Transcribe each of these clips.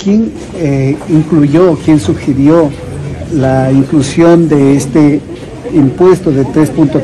¿Quién incluyó, quién sugirió la inclusión de este impuesto de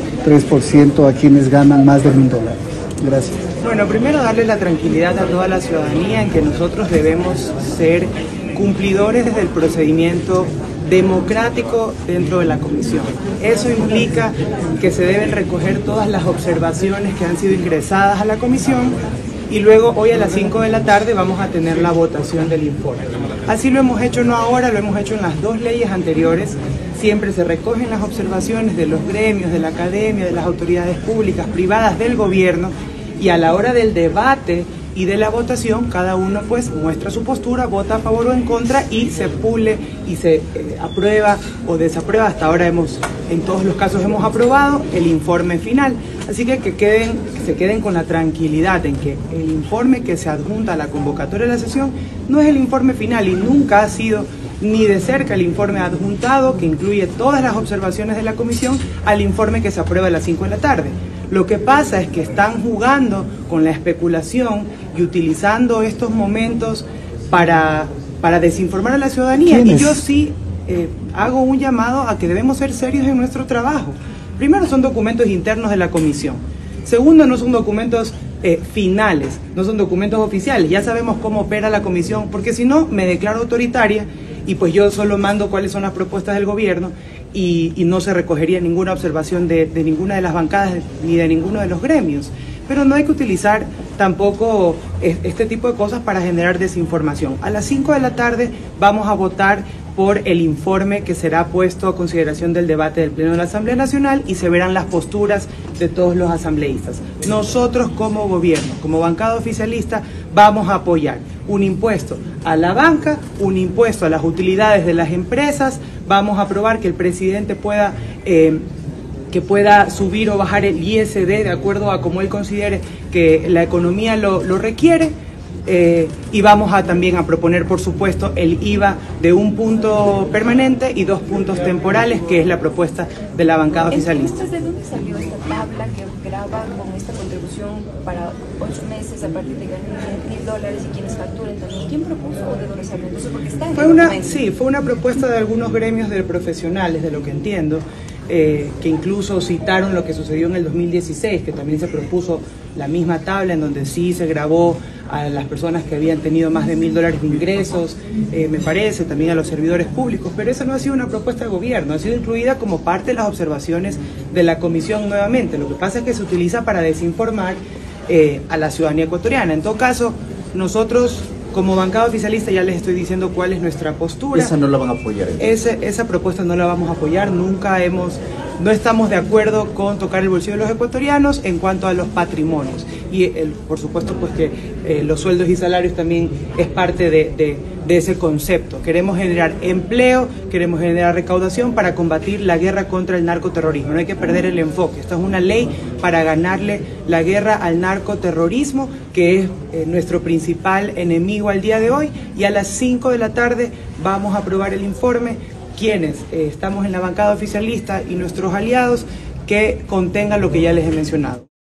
3.3% a quienes ganan más de $1.000? Gracias. Bueno, primero darle la tranquilidad a toda la ciudadanía en que nosotros debemos ser cumplidores del procedimiento democrático dentro de la comisión. Eso implica que se deben recoger todas las observaciones que han sido ingresadas a la comisión y luego hoy a las 5 de la tarde vamos a tener la votación del informe. Así lo hemos hecho no ahora, lo hemos hecho en las dos leyes anteriores. Siempre se recogen las observaciones de los gremios, de la academia, de las autoridades públicas, privadas, del gobierno, y a la hora del debate y de la votación, cada uno pues muestra su postura, vota a favor o en contra y se pule y se aprueba o desaprueba. Hasta ahora en todos los casos hemos aprobado el informe final. Así que se queden con la tranquilidad en que el informe que se adjunta a la convocatoria de la sesión no es el informe final y nunca ha sido ni de cerca el informe adjuntado que incluye todas las observaciones de la comisión al informe que se aprueba a las 5 de la tarde. Lo que pasa es que están jugando con la especulación y utilizando estos momentos para desinformar a la ciudadanía. Y yo sí hago un llamado a que debemos ser serios en nuestro trabajo. Primero, son documentos internos de la comisión. Segundo, no son documentos finales, no son documentos oficiales. Ya sabemos cómo opera la comisión, porque si no, me declaro autoritaria y pues yo solo mando cuáles son las propuestas del gobierno y no se recogería ninguna observación de ninguna de las bancadas ni de ninguno de los gremios. Pero no hay que utilizar tampoco este tipo de cosas para generar desinformación. A las 5 de la tarde vamos a votar por el informe que será puesto a consideración del debate del Pleno de la Asamblea Nacional y se verán las posturas de todos los asambleístas. Nosotros como gobierno, como bancada oficialista, vamos a apoyar un impuesto a la banca, un impuesto a las utilidades de las empresas, vamos a aprobar que el presidente pueda subir o bajar el ISD de acuerdo a como él considere que la economía lo requiere. Y vamos también a proponer, por supuesto, el IVA de 1 punto permanente y 2 puntos temporales, que es la propuesta de la bancada oficialista. ¿De dónde salió esta tabla que graba con esta contribución para 8 meses a partir de ganar $1.000 y quienes facturen también? ¿Quién propuso o de dónde salió? Entonces, porque está en fue una propuesta de algunos gremios de profesionales, de lo que entiendo. Que incluso citaron lo que sucedió en el 2016, que también se propuso la misma tabla en donde sí se grabó a las personas que habían tenido más de $1.000 de ingresos, me parece, también a los servidores públicos, pero esa no ha sido una propuesta de gobierno, ha sido incluida como parte de las observaciones de la comisión nuevamente. Lo que pasa es que se utiliza para desinformar a la ciudadanía ecuatoriana. En todo caso, nosotros como bancada oficialista ya les estoy diciendo cuál es nuestra postura. ¿Esa no la van a apoyar? Esa propuesta no la vamos a apoyar, no estamos de acuerdo con tocar el bolsillo de los ecuatorianos en cuanto a los patrimonios. Y por supuesto pues que los sueldos y salarios también es parte de ese concepto. Queremos generar empleo, queremos generar recaudación para combatir la guerra contra el narcoterrorismo. No hay que perder el enfoque. Esta es una ley para ganarle la guerra al narcoterrorismo, que es nuestro principal enemigo al día de hoy. Y a las 5 de la tarde vamos a aprobar el informe, quienes estamos en la bancada oficialista y nuestros aliados, que contengan lo que ya les he mencionado.